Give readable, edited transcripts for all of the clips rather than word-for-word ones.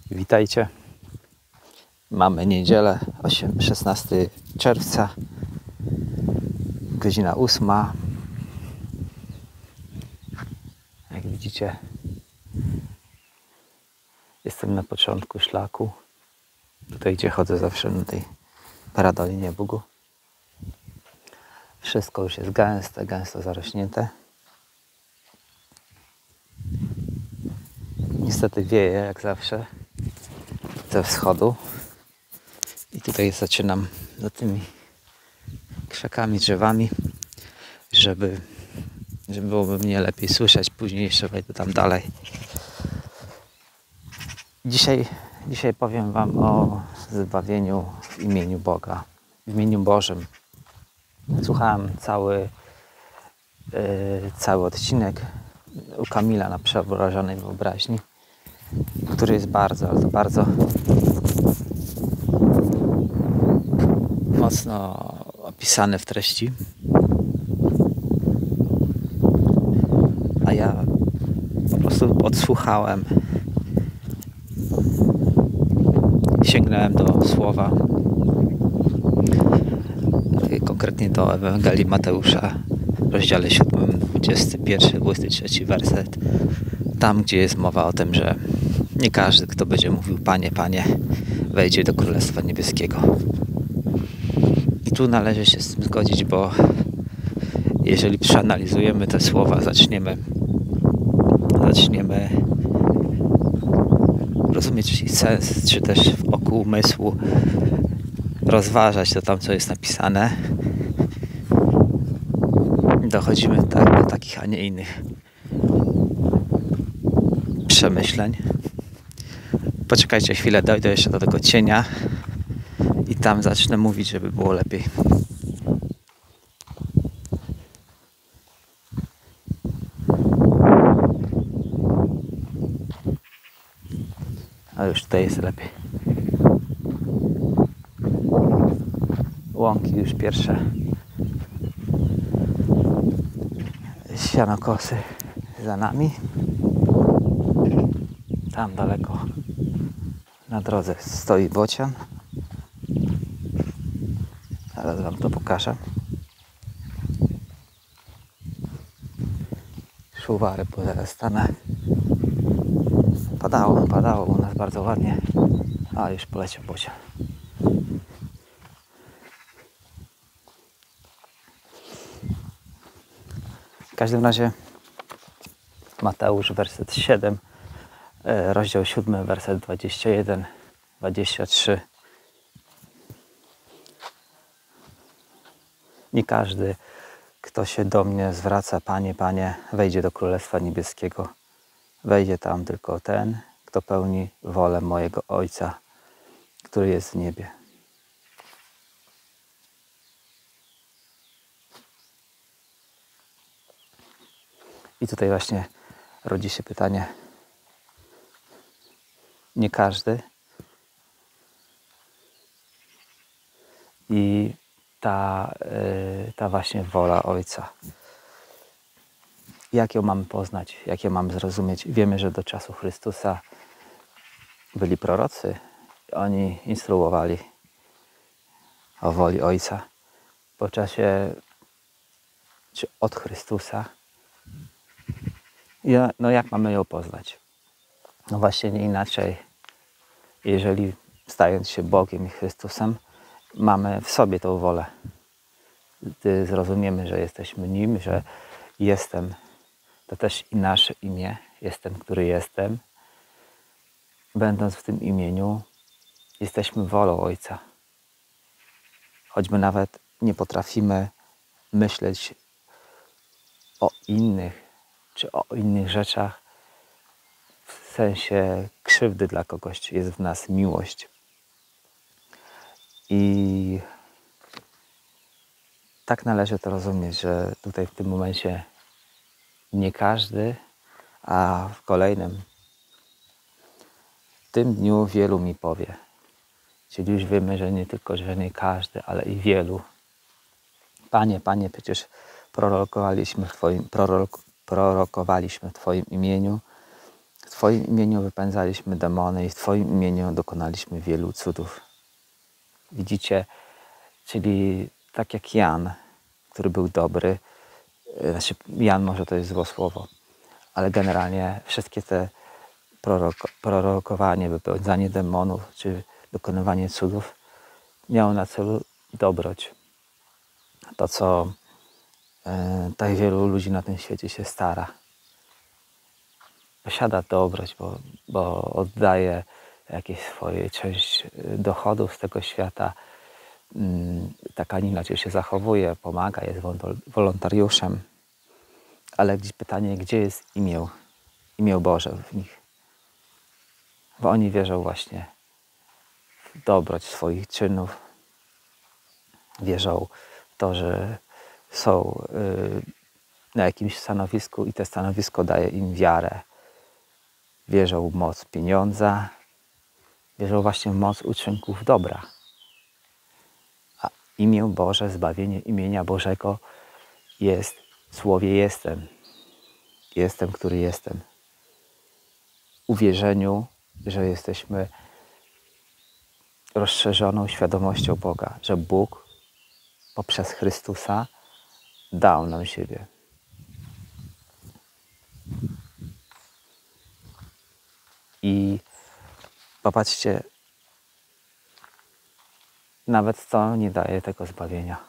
Witajcie. Mamy niedzielę, 16 czerwca, godzina 8. Jak widzicie, jestem na początku szlaku. Tutaj, gdzie chodzę zawsze na tej Paradolinie Bugu. Wszystko już jest gęsto zarośnięte. Niestety wieje, jak zawsze, ze wschodu. I tutaj zaczynam za tymi krzakami, drzewami, żeby byłoby mnie lepiej słyszeć. Później jeszcze wejdę tam dalej. Dzisiaj powiem Wam o zbawieniu w imieniu Boga, w imieniu Bożym. Słuchałem cały odcinek u Kamila na Przeobrażonej Wyobraźni, który jest bardzo mocno opisany w treści. A ja po prostu odsłuchałem, sięgnąłem do słowa, konkretnie do Ewangelii Mateusza w rozdziale 7, 21, 23 werset. Tam, gdzie jest mowa o tym, że nie każdy, kto będzie mówił Panie, Panie, wejdzie do Królestwa Niebieskiego. I tu należy się z tym zgodzić, bo jeżeli przeanalizujemy te słowa, zaczniemy rozumieć ich sens, czy też wokół umysłu rozważać to tam, co jest napisane, dochodzimy do takich, a nie innych przemyśleń. Poczekajcie chwilę, dojdę jeszcze do tego cienia i tam zacznę mówić, żeby było lepiej. A już tutaj jest lepiej. Łąki już pierwsze. Sianokosy za nami. Tam daleko na drodze stoi bocian. Zaraz Wam to pokażę. Szuwary pozastanę. Padało u nas bardzo ładnie. A już poleciał bocian. W każdym razie Mateusz, werset 7, rozdział 7, werset 21, 23. Nie każdy, kto się do mnie zwraca, Panie, Panie, wejdzie do Królestwa Niebieskiego. Wejdzie tam tylko ten, kto pełni wolę mojego Ojca, który jest w niebie. I tutaj właśnie rodzi się pytanie, nie każdy. I ta właśnie wola Ojca. Jak ją mamy poznać, jak ją mamy zrozumieć? Wiemy, że do czasu Chrystusa byli prorocy. Oni instruowali o woli Ojca. Po czasie, czy od Chrystusa, no jak mamy ją poznać? No właśnie nie inaczej, jeżeli stając się Bogiem i Chrystusem, mamy w sobie tą wolę. Gdy zrozumiemy, że jesteśmy Nim, że jestem, to też i nasze imię, jestem, który jestem. Będąc w tym imieniu, jesteśmy wolą Ojca. Choćby nawet nie potrafimy myśleć o innych, czy o innych rzeczach, w sensie krzywdy dla kogoś, jest w nas miłość. I tak należy to rozumieć, że tutaj w tym momencie nie każdy, a w kolejnym, w tym dniu wielu mi powie. Czyli już wiemy, że nie tylko, że nie każdy, ale i wielu. Panie, Panie, przecież prorokowaliśmy w Twoim imieniu, Twoim imieniu wypędzaliśmy demony i w Twoim imieniu dokonaliśmy wielu cudów. Widzicie? Czyli tak jak Jan, który był dobry, znaczy Jan może to jest złe słowo, ale generalnie wszystkie te prorokowanie, wypędzanie demonów czy dokonywanie cudów miało na celu dobroć. To, co tak wielu ludzi na tym świecie się stara. Posiada dobroć, bo oddaje jakieś swoje część dochodów z tego świata. Tak, a nie inaczej się zachowuje, pomaga, jest wolontariuszem. Ale pytanie, gdzie jest imię Boże w nich? Bo oni wierzą właśnie w dobroć swoich czynów. Wierzą w to, że są na jakimś stanowisku i to stanowisko daje im wiarę. Wierzą w moc pieniądza. Wierzą właśnie w moc uczynków dobra. A imię Boże, zbawienie imienia Bożego jest w słowie jestem. Jestem, który jestem. Uwierzeniu, że jesteśmy rozszerzoną świadomością Boga, że Bóg poprzez Chrystusa dał nam siebie. I popatrzcie, nawet to nie daje tego zbawienia.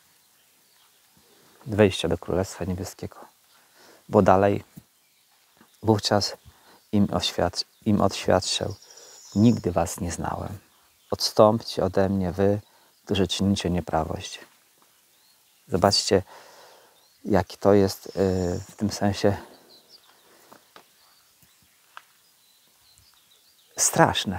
Wejścia do Królestwa Niebieskiego. Bo dalej wówczas im oświadczył: nigdy was nie znałem. Odstąpcie ode mnie wy, którzy czynicie nieprawość. Zobaczcie, jaki to jest w tym sensie straszne,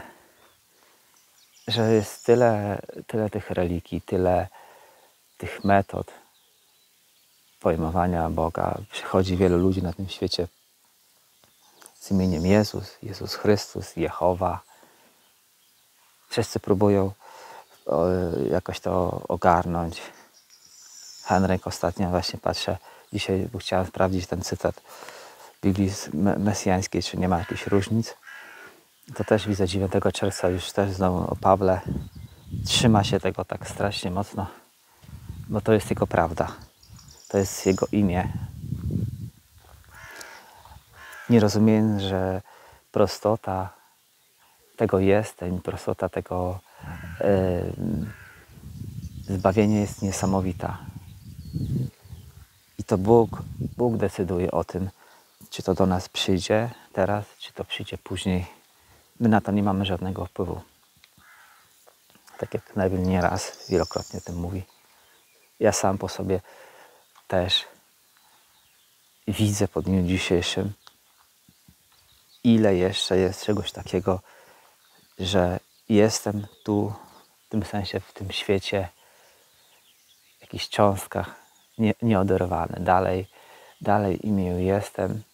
że jest tyle tych religii, tyle tych metod pojmowania Boga. Przychodzi wielu ludzi na tym świecie z imieniem Jezus, Jezus Chrystus, Jehowa. Wszyscy próbują jakoś to ogarnąć. Henryk ostatnio właśnie patrzę, dzisiaj chciałem sprawdzić ten cytat Biblii mesjańskiej, czy nie ma jakichś różnic. To też widzę 9 czerwca już też znowu o Pawle. Trzyma się tego tak strasznie mocno, bo to jest jego prawda. To jest jego imię. Nie rozumiem, że prostota tego jestem, prostota tego zbawienia jest niesamowita. I to Bóg decyduje o tym, czy to do nas przyjdzie teraz, czy to przyjdzie później. My na to nie mamy żadnego wpływu. Tak jak Neville nieraz, wielokrotnie o tym mówi. Ja sam po sobie też widzę po dniu dzisiejszym, ile jeszcze jest czegoś takiego, że jestem tu, w tym sensie, w tym świecie, w jakichś cząstkach, nieoderwany. Dalej imię jestem.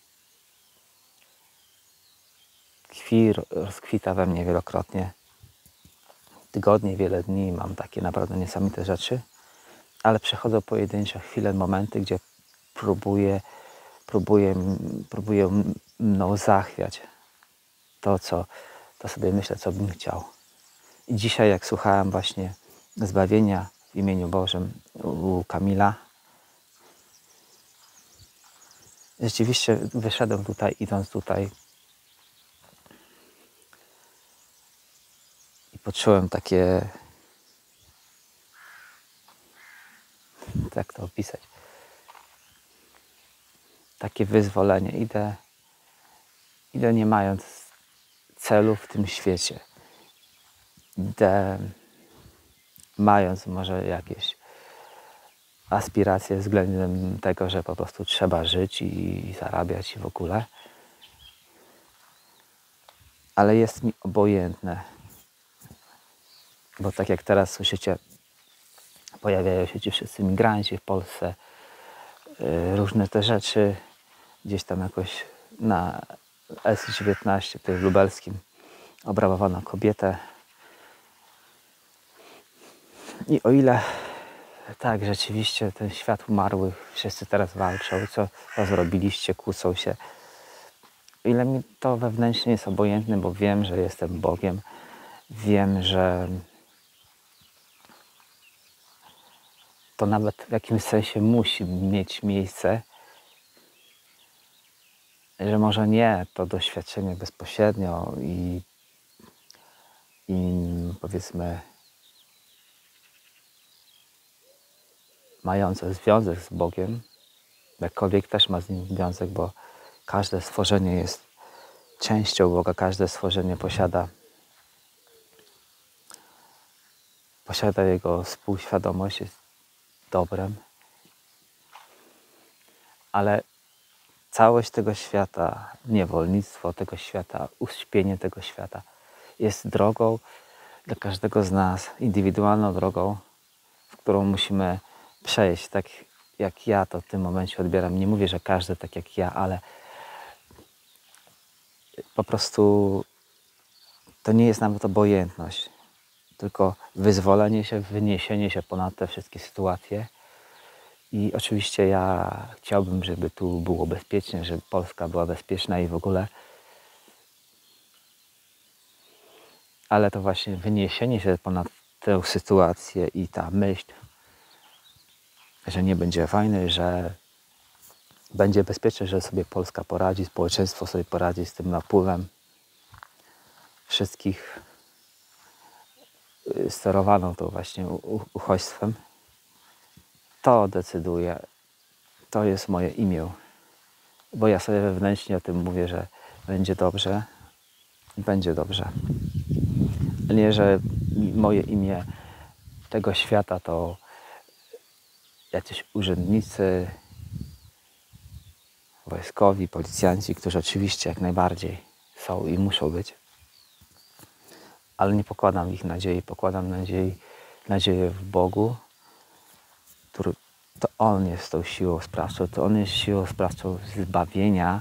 Rozkwita we mnie wielokrotnie. Tygodnie, wiele dni mam takie naprawdę niesamowite rzeczy, ale przechodzą pojedyncze chwile, momenty, gdzie próbuje mną zachwiać to sobie myślę, co bym chciał. I dzisiaj, jak słuchałem właśnie zbawienia w imieniu Bożym u Kamila, rzeczywiście wyszedłem tutaj, idąc tutaj i poczułem takie, jak to opisać, takie wyzwolenie. Idę nie mając celu w tym świecie. Idę mając może jakieś aspiracje względem tego, że po prostu trzeba żyć i zarabiać i w ogóle. Ale jest mi obojętne. Bo tak jak teraz słyszycie, pojawiają się ci wszyscy migranci w Polsce. Różne te rzeczy. Gdzieś tam jakoś na S19, tutaj w Lubelskim, obrabowano kobietę. I o ile tak, rzeczywiście ten świat umarłych, wszyscy teraz walczą, co zrobiliście, kłócą się. ile mi to wewnętrznie jest obojętne, bo wiem, że jestem Bogiem, wiem, że to nawet w jakimś sensie musi mieć miejsce, że może nie to doświadczenie bezpośrednio i powiedzmy mające związek z Bogiem, jakkolwiek też ma z Nim związek, bo każde stworzenie jest częścią Boga, każde stworzenie posiada Jego współświadomość, jest dobrem, ale całość tego świata, niewolnictwo tego świata, uśpienie tego świata jest drogą dla każdego z nas, indywidualną drogą, w którą musimy przejść, tak jak ja to w tym momencie odbieram. Nie mówię, że każdy tak jak ja, ale po prostu to nie jest nawet obojętność, tylko wyzwolenie się, wyniesienie się ponad te wszystkie sytuacje. I oczywiście ja chciałbym, żeby tu było bezpiecznie, żeby Polska była bezpieczna i w ogóle. Ale to właśnie wyniesienie się ponad tę sytuację i ta myśl, że nie będzie wojny, że będzie bezpiecznie, że sobie Polska poradzi, społeczeństwo sobie poradzi z tym napływem wszystkich sterowaną to właśnie uchodźstwem. To decyduje, to jest moje imię, bo ja sobie wewnętrznie o tym mówię, że będzie dobrze, będzie dobrze. Nie, że moje imię tego świata to jacyś urzędnicy, wojskowi, policjanci, którzy oczywiście jak najbardziej są i muszą być, ale nie pokładam ich nadziei, pokładam nadzieję w Bogu, który to On jest tą siłą sprawczą, to On jest siłą sprawczą zbawienia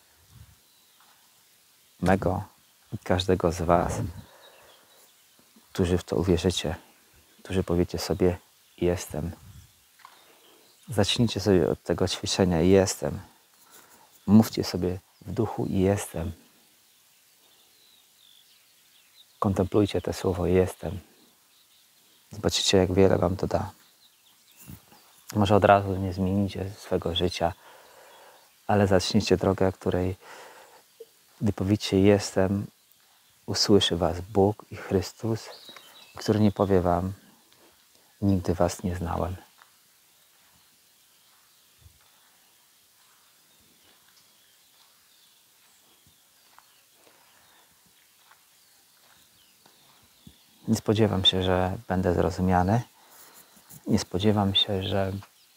mego i każdego z Was, którzy w to uwierzycie, którzy powiecie sobie jestem. Zacznijcie sobie od tego ćwiczenia jestem. Mówcie sobie w duchu jestem. Kontemplujcie to słowo jestem. Zobaczycie, jak wiele Wam to da. Może od razu nie zmienicie swego życia, ale zacznijcie drogę, której gdy powiecie jestem, usłyszy Was Bóg i Chrystus, który nie powie Wam nigdy Was nie znałem. Nie spodziewam się, że będę zrozumiany. Nie spodziewam się, że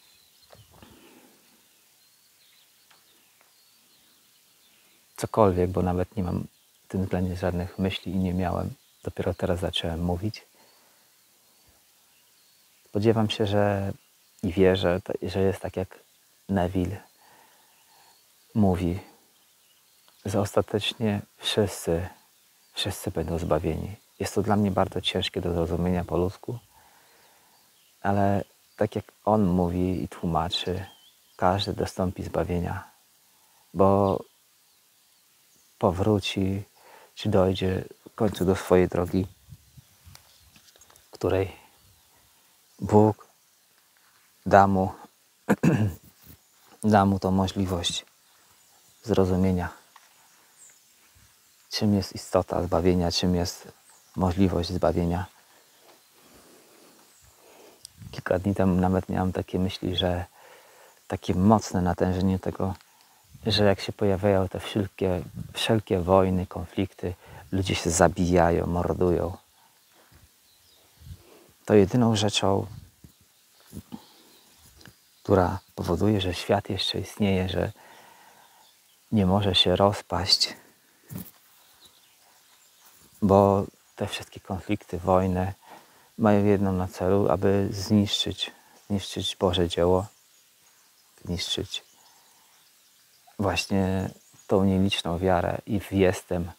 cokolwiek, bo nawet nie mam w tym względzie żadnych myśli i nie miałem. Dopiero teraz zacząłem mówić. Spodziewam się, że i wierzę, że jest tak jak Neville mówi, że ostatecznie wszyscy będą zbawieni. Jest to dla mnie bardzo ciężkie do zrozumienia po ludzku, ale tak jak on mówi i tłumaczy, każdy dostąpi zbawienia, bo powróci, czy dojdzie w końcu do swojej drogi, której Bóg da mu tą możliwość zrozumienia, czym jest istota zbawienia, czym jest możliwość zbawienia. Kilka dni temu nawet miałem takie myśli, że takie mocne natężenie tego, że jak się pojawiają te wszelkie wojny, konflikty, ludzie się zabijają, mordują, to jedyną rzeczą, która powoduje, że świat jeszcze istnieje, że nie może się rozpaść, bo te wszystkie konflikty, wojny mają jedną na celu, aby zniszczyć Boże dzieło, zniszczyć właśnie tą nieliczną wiarę i w jestem.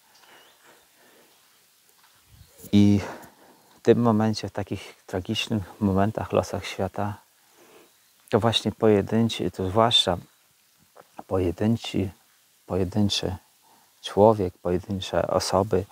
I w tym momencie, w takich tragicznych momentach, losach świata, to właśnie pojedynczy, to zwłaszcza pojedynczy człowiek, pojedyncze osoby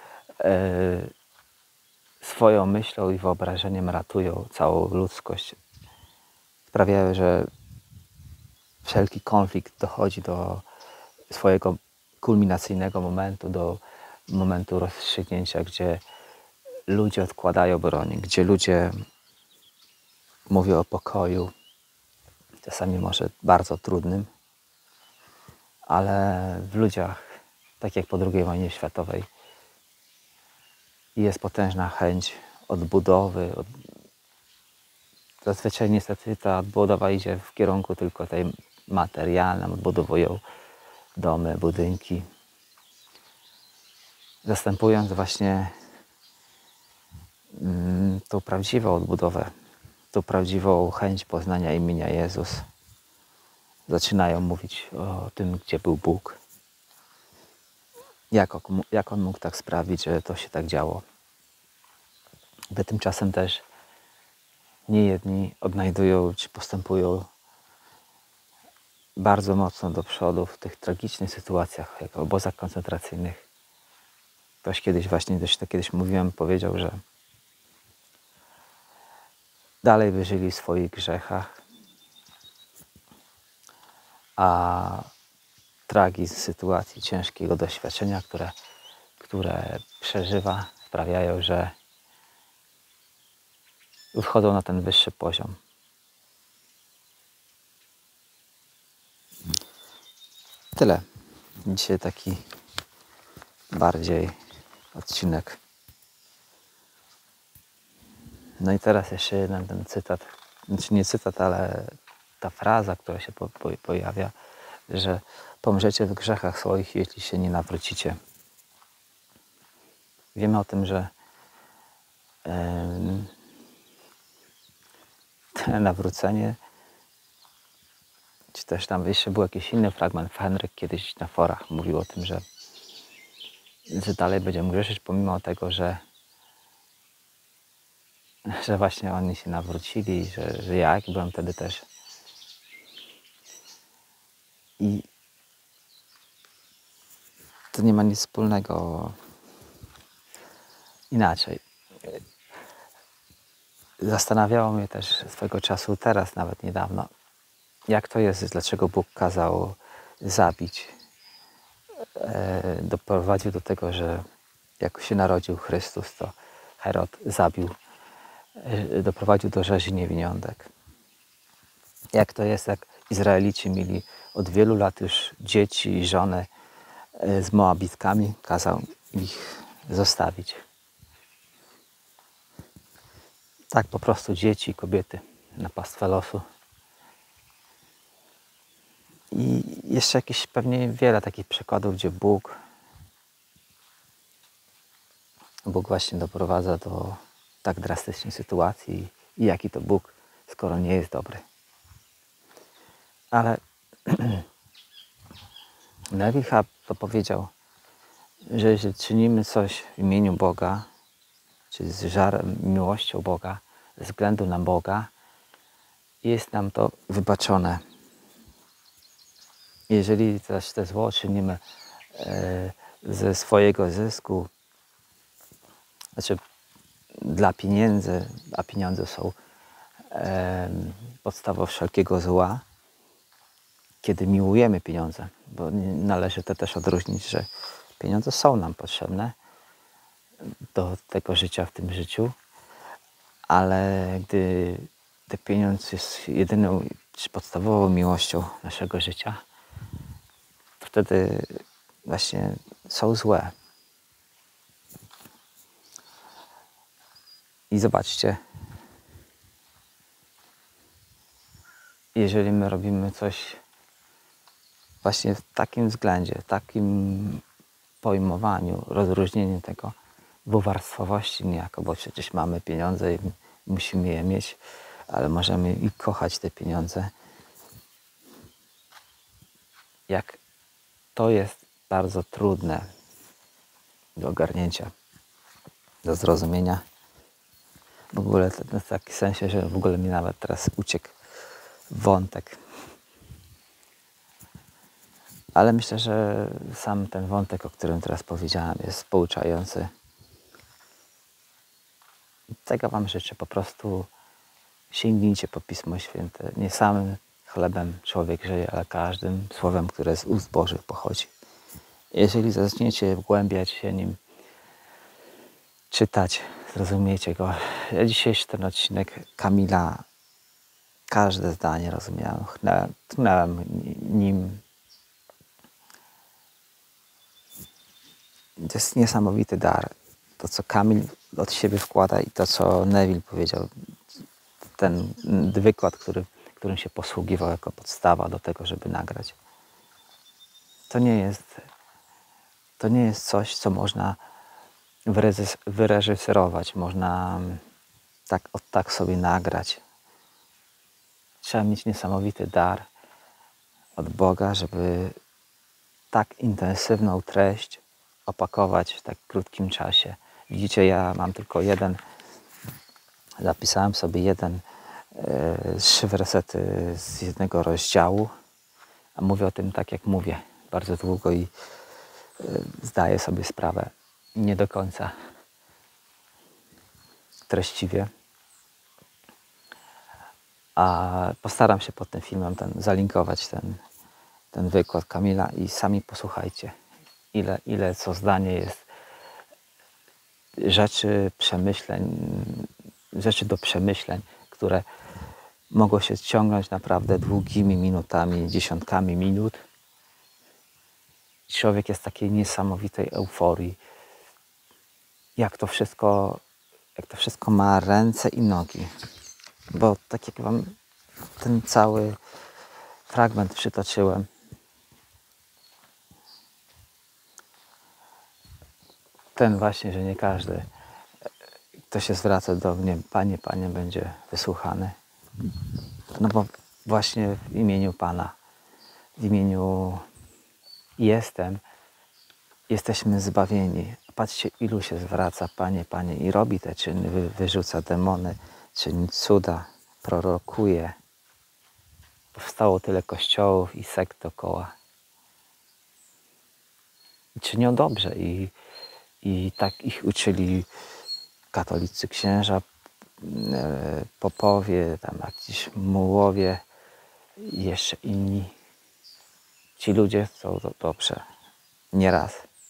swoją myślą i wyobrażeniem ratują całą ludzkość. Sprawiają, że wszelki konflikt dochodzi do swojego kulminacyjnego momentu, do momentu rozstrzygnięcia, gdzie ludzie odkładają broń, gdzie ludzie mówią o pokoju, czasami może bardzo trudnym, ale w ludziach, tak jak po II wojnie światowej, jest potężna chęć odbudowy. Zazwyczaj niestety ta odbudowa idzie w kierunku tylko tej materialnym, odbudowują domy, budynki, zastępując właśnie tą prawdziwą odbudowę, tą prawdziwą chęć poznania imienia Jezus. Zaczynają mówić o tym, gdzie był Bóg. Jak On mógł tak sprawić, że to się tak działo. By tymczasem też niejedni odnajdują, czy postępują bardzo mocno do przodu w tych tragicznych sytuacjach, jak w obozach koncentracyjnych. Ktoś kiedyś mówiłem, powiedział, że dalej by żyli w swoich grzechach, a tragizm sytuacji, ciężkiego doświadczenia, które przeżywa, sprawiają, że wchodzą na ten wyższy poziom. Tyle. Dzisiaj taki bardziej odcinek. No i teraz jeszcze jeden ten cytat, znaczy nie cytat, ale ta fraza, która się pojawia, że pomrzecie w grzechach swoich, jeśli się nie nawrócicie. Wiemy o tym, że nawrócenie, czy też tam jeszcze był jakiś inny fragment, Henryk kiedyś na forach mówił o tym, że dalej będziemy grzeszyć pomimo tego, że właśnie oni się nawrócili, że ja byłem wtedy też. I to nie ma nic wspólnego inaczej. Zastanawiało mnie też swego czasu, teraz nawet niedawno, jak to jest, dlaczego Bóg kazał zabić. Doprowadził do tego, że jak się narodził Chrystus, to Herod zabił, doprowadził do rzezi niewiniątek. Jak to jest, jak Izraelici mieli od wielu lat już dzieci i żony z Moabitkami, kazał ich zostawić. Tak po prostu dzieci i kobiety na pastwę losu. I jeszcze jakieś pewnie wiele takich przykładów, gdzie Bóg właśnie doprowadza do tak drastycznej sytuacji i jaki to Bóg, skoro nie jest dobry. Ale Neville Hub to powiedział, że jeżeli czynimy coś w imieniu Boga, czy z żarem, miłością Boga, ze względu na Boga, jest nam to wybaczone. Jeżeli też te zło czynimy ze swojego zysku, znaczy dla pieniędzy, a pieniądze są podstawą wszelkiego zła, kiedy miłujemy pieniądze, bo należy to też odróżnić, że pieniądze są nam potrzebne do tego życia w tym życiu, ale gdy ten pieniądz jest jedyną czy podstawową miłością naszego życia, to wtedy właśnie są złe. I zobaczcie, jeżeli my robimy coś właśnie w takim względzie, takim pojmowaniu, rozróżnieniu tego dwuwarstwowości niejako, bo przecież mamy pieniądze i musimy je mieć, ale możemy i kochać te pieniądze. Jak to jest bardzo trudne do ogarnięcia, do zrozumienia. W ogóle w takim sensie, że w ogóle mi nawet teraz uciekł wątek. Ale myślę, że sam ten wątek, o którym teraz powiedziałem, jest pouczający. Tego Wam życzę. Po prostu sięgnijcie po Pismo Święte. Nie samym chlebem człowiek żyje, ale każdym słowem, które z ust Bożych pochodzi. Jeżeli zaczniecie wgłębiać się nim, czytać, zrozumiecie go. Ja dzisiejszy ten odcinek Kamila, każde zdanie rozumiałem, tchnąłem nim. To jest niesamowity dar. To, co Kamil od siebie wkłada i to, co Neville powiedział. Ten wykład, którym się posługiwał jako podstawa do tego, żeby nagrać. To nie jest coś, co można wyreżyserować, można tak sobie nagrać. Trzeba mieć niesamowity dar od Boga, żeby tak intensywną treść opakować w tak krótkim czasie. Widzicie, ja mam tylko zapisałem sobie 3 wersety z jednego rozdziału, a mówię o tym tak, jak mówię, bardzo długo i zdaję sobie sprawę nie do końca treściwie. A postaram się pod tym filmem zalinkować ten wykład Kamila i sami posłuchajcie, ile co zdanie jest rzeczy do przemyśleń, które mogą się ciągnąć naprawdę długimi minutami, dziesiątkami minut. Człowiek jest w takiej niesamowitej euforii. Jak to wszystko ma ręce i nogi. Bo tak jak Wam ten cały fragment przytoczyłem, ten właśnie, że nie każdy, kto się zwraca do mnie, Panie, Panie, będzie wysłuchany. No bo właśnie w imieniu Pana, w imieniu jesteśmy zbawieni. Patrzcie, ilu się zwraca, Panie, Panie, i robi te czyny, wyrzuca demony, czyni cuda, prorokuje. Powstało tyle kościołów i sekt dookoła. I czynią dobrze i tak ich uczyli katolicy księża, popowie, tam jakiś mułowie i jeszcze inni. Ci ludzie chcą to dobrze. Nieraz.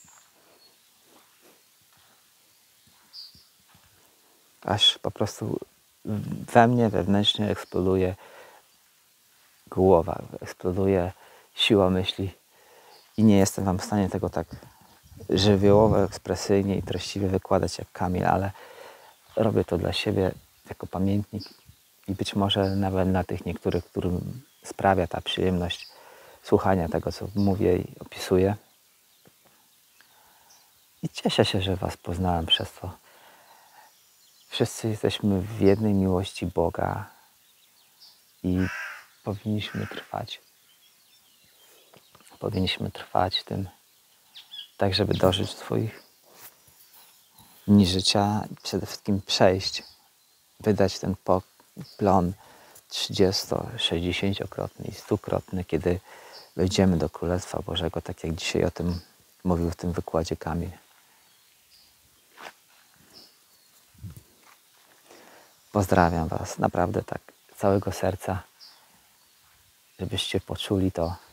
Aż po prostu we mnie wewnętrznie eksploduje głowa, eksploduje siła myśli i nie jestem Wam w stanie tego tak żywiołowo, ekspresyjnie i treściwie wykładać jak Kamil, ale robię to dla siebie jako pamiętnik i być może nawet dla tych niektórych, którym sprawia ta przyjemność słuchania tego, co mówię i opisuję. I cieszę się, że Was poznałem przez to. Wszyscy jesteśmy w jednej miłości Boga i powinniśmy trwać. Powinniśmy trwać w tym, tak żeby dożyć swoich dni życia i przede wszystkim przejść, wydać ten plon 30-, 60-krotny i 100-krotny, kiedy wejdziemy do Królestwa Bożego, tak jak dzisiaj o tym mówił w tym wykładzie Kamil. Pozdrawiam Was naprawdę tak z całego serca, żebyście poczuli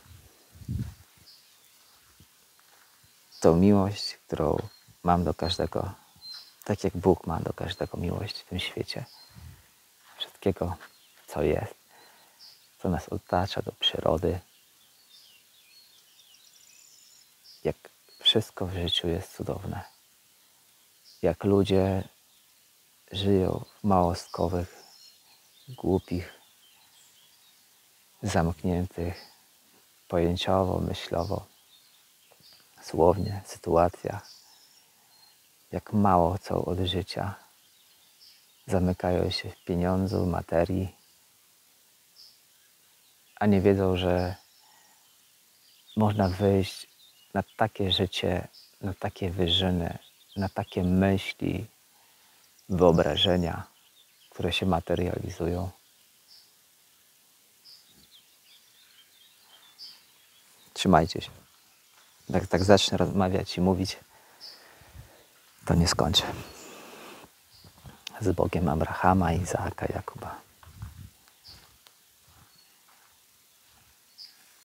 tą miłość, którą mam do każdego, tak jak Bóg ma do każdego miłość w tym świecie. Wszystkiego, co jest, co nas otacza, do przyrody. Jak wszystko w życiu jest cudowne. Jak ludzie żyją w małostkowych, głupich, zamkniętych, pojęciowo, myślowo, słownie, sytuacjach. Jak mało chcą od życia. Zamykają się w pieniądzu, materii, a nie wiedzą, że można wyjść na takie życie, na takie wyżyny, na takie myśli, wyobrażenia, które się materializują. Trzymajcie się. Jak tak zacznę rozmawiać i mówić, to nie skończę. Z Bogiem Abrahama, Izaaka, Jakuba.